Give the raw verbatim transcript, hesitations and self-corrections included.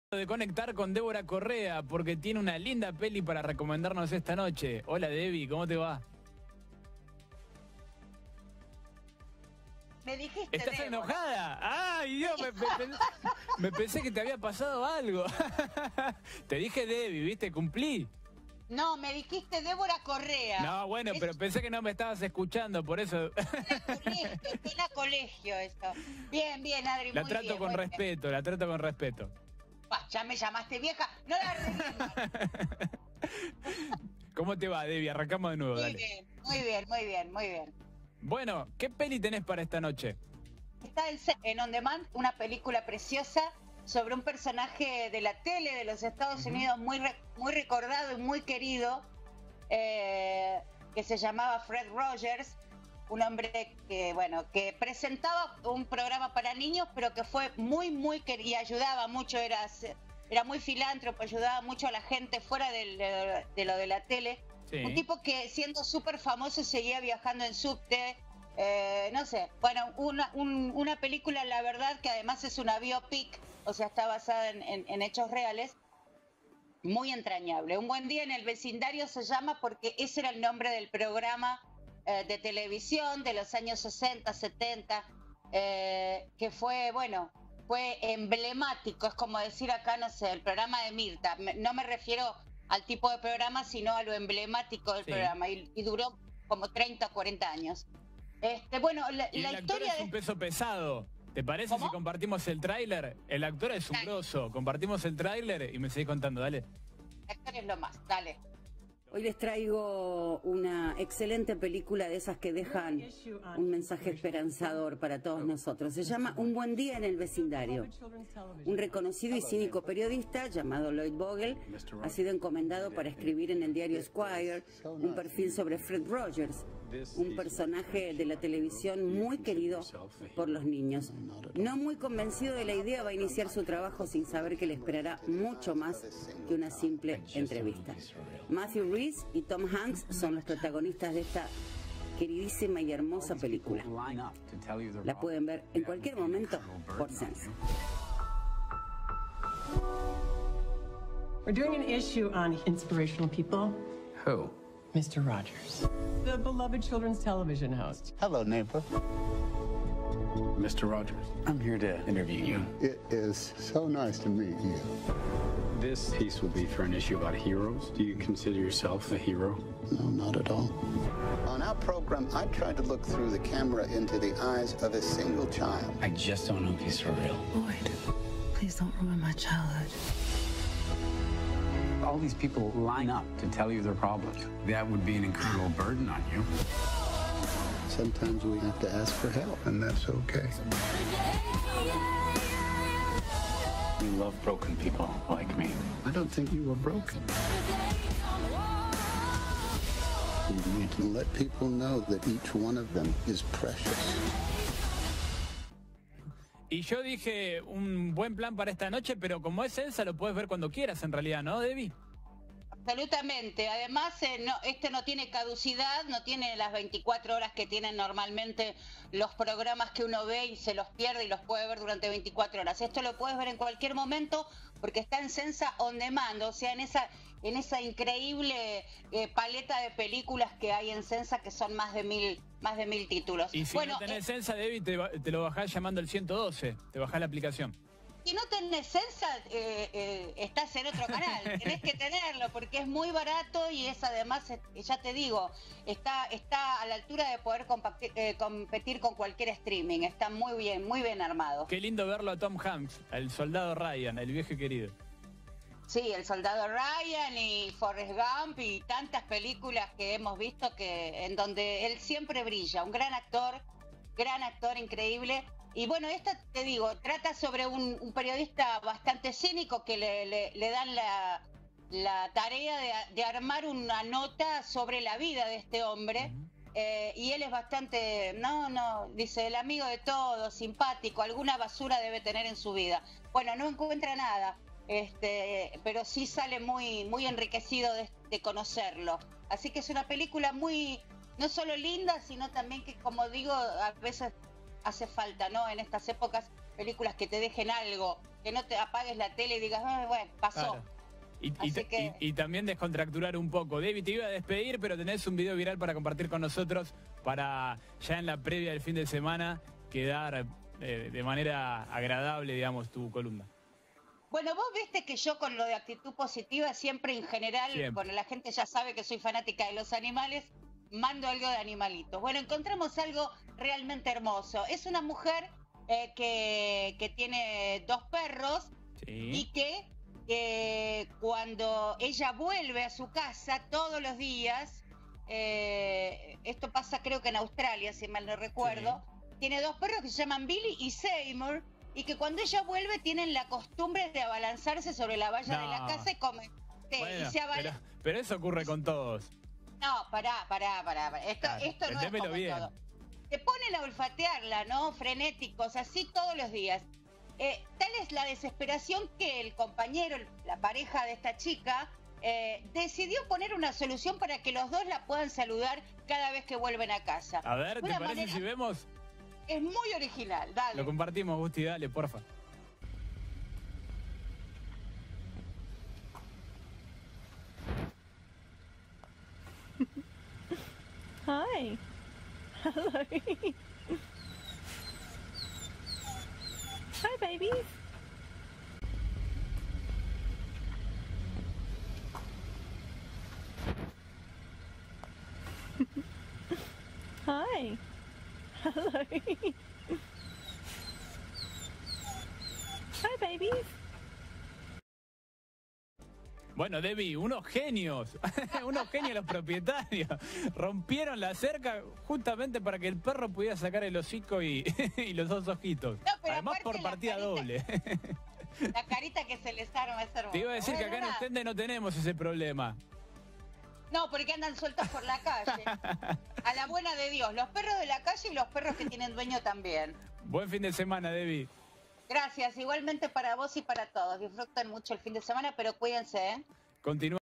De conectar con Débora Correa porque tiene una linda peli para recomendarnos esta noche. Hola Debbie, ¿cómo te va? Me dijiste ¿Estás Débora. enojada? ¡Ay, Dios! Me, me- me pensé que te había pasado algo. Te dije Debbie, ¿viste? Cumplí. No, me dijiste Débora Correa. No, bueno, Es pero pensé que no me estabas escuchando, por eso. colegio, suena a colegio eso. Bien, bien, Adri, La muy trato bien, con muy bien. respeto, la trato con respeto. Bah, ya me llamaste vieja, no la arreglemos. ¿Cómo te va, Debbie? Arrancamos de nuevo, Muy dale. bien, muy bien, muy bien, muy bien. Bueno, ¿qué peli tenés para esta noche? Está en, Se- en On Demand, una película preciosa sobre un personaje de la tele de los Estados Unidos muy, re- muy recordado y muy querido, eh, que se llamaba Fred Rogers, un hombre que, bueno, que presentaba un programa para niños, pero que fue muy, muy querido y ayudaba mucho, era, era muy filántropo, ayudaba mucho a la gente fuera del- de, de lo de la tele. Sí. Un tipo que siendo súper famoso seguía viajando en subte, eh, no sé, bueno, una, un- una película, la verdad, que además es una biopic, o sea, está basada en, en- en hechos reales, muy entrañable. Un buen día en el vecindario se llama porque ese era el nombre del programa eh, de televisión de los años sesenta, setenta, eh, que fue, bueno, fue emblemático, es como decir acá, no sé, el programa de Mirta. Me- no me refiero al tipo de programa, sino a lo emblemático del Sí. programa, y, y duró como treinta o cuarenta años. Este, bueno, la, Y la el actor historia es de... un peso pesado. ¿Te parece ¿Cómo? si compartimos el tráiler? El actor es un Dale. grosso. Compartimos el tráiler y me seguís contando, dale. Actor es lo más, dale. Hoy les traigo una excelente película de esas que dejan un mensaje esperanzador para todos nosotros. Se llama Un buen día en el vecindario. Un reconocido y cínico periodista llamado Lloyd Bogle ha sido encomendado para escribir en el diario Squire un perfil sobre Fred Rogers, un personaje de la televisión muy querido por los niños. No muy convencido de la idea, va a iniciar su trabajo sin saber que le esperará mucho más que una simple entrevista. Matthew Rhys y Tom Hanks son los protagonistas de esta queridísima y hermosa película. La pueden ver en cualquier momento por Sense. We're doing an issue on inspirational people. Who? Mister Rogers, the beloved children's television host. Hello, neighbor. Mister Rogers, I'm here to interview you. It is so nice to meet you. This piece will be for an issue about heroes. Do you consider yourself a hero? No, not at all. On our program, I tried to look through the camera into the eyes of a single child. I just don't know if he's for real. Lloyd, please don't ruin my childhood. All these people line up to tell you their problems. That would be an incredible burden on you. Sometimes we have to ask for help, and that's okay. You love broken people like me. I don't think you were broken. You need to let people know that each one of them is precious. Y yo dije un buen plan para esta noche, pero como es Elsa lo puedes ver cuando quieras en realidad, ¿no, Debbie? Absolutamente. Además, eh, no, este no tiene caducidad, no tiene las veinticuatro horas que tienen normalmente los programas que uno ve y se los pierde y los puede ver durante veinticuatro horas. Esto lo puedes ver en cualquier momento porque está en Sensa On Demand, o sea, en esa, en esa increíble eh, paleta de películas que hay en Sensa, que son más de mil, más de mil títulos. Y si bueno, no tenés eh, Sensa, Debbie, te, ba- te lo bajás llamando al ciento doce. Te bajás la aplicación. si no tenés Sensa, eh, eh, estás en otro canal, tenés que tenerlo porque es muy barato y es además, eh, ya te digo, está, está a la altura de poder compacti- eh, competir con cualquier streaming, está muy bien, muy bien armado. Qué lindo verlo a Tom Hanks, al soldado Ryan, el viejo querido. Sí, El Soldado Ryan y Forrest Gump y tantas películas que hemos visto que en donde él siempre brilla, un gran actor, gran actor increíble. Y bueno, esta, te digo, trata sobre un, un periodista bastante cínico que le, le- le dan la, la tarea de, de armar una nota sobre la vida de este hombre. Eh, y él es bastante, no, no, dice, el amigo de todos, simpático, alguna basura debe tener en su vida. Bueno, no encuentra nada, este, pero sí sale muy, muy enriquecido de, de conocerlo. Así que es una película muy, no solo linda, sino también que, como digo, a veces hace falta, ¿no? En estas épocas, películas que te dejen algo que no te apagues la tele y digas, ah, bueno, pasó. Claro. Y, y, Así que- y- y también descontracturar un poco. David, te iba a despedir, pero tenés un video viral para compartir con nosotros para ya en la previa del fin de semana quedar eh, de manera agradable, digamos, tu columna. Bueno, vos viste que yo con lo de actitud positiva siempre en general, Siempre. bueno, la gente ya sabe que soy fanática de los animales, mando algo de animalitos. Bueno, encontramos algo realmente hermoso. Es una mujer eh, que, que tiene dos perros Sí. y que eh, cuando ella vuelve a su casa todos los días, eh, esto pasa creo que en Australia, si mal no recuerdo, tiene dos perros que se llaman Billy y Seymour, y que cuando ella vuelve tienen la costumbre de abalanzarse sobre la valla de la No. casa y comen. Sí, Bueno, y se abala- pero, pero eso ocurre con todos. No, pará, pará, pará. pará. Esto, Claro, esto no es vendémelo como bien. todo. Te ponen a olfatearla, ¿no? Frenéticos, así todos los días. Eh, tal es la desesperación que el compañero, el- la pareja de esta chica, eh, decidió poner una solución para que los dos la puedan saludar cada vez que vuelven a casa. A ver, ¿te Una parece manera- si vemos? Es muy original, dale. Lo compartimos, Gusti, dale, porfa. Hi. Hello. Hi, babies. Hi. Hello. Hi, babies. Bueno, Debbie, unos genios, unos genios los propietarios. Rompieron la cerca justamente para que el perro pudiera sacar el hocico y, y los dos ojitos. No, pero Además aparte por la partida carita- doble. La carita que se les arma es hermosa. Te iba a decir que Bueno, acá en nada. Ostende no tenemos ese problema. No, porque andan sueltos por la calle. A la buena de Dios, los perros de la calle y los perros que tienen dueño también. Buen fin de semana, Debbie. Gracias, igualmente para vos y para todos. Disfruten mucho el fin de semana, pero cuídense, ¿eh? Continúa.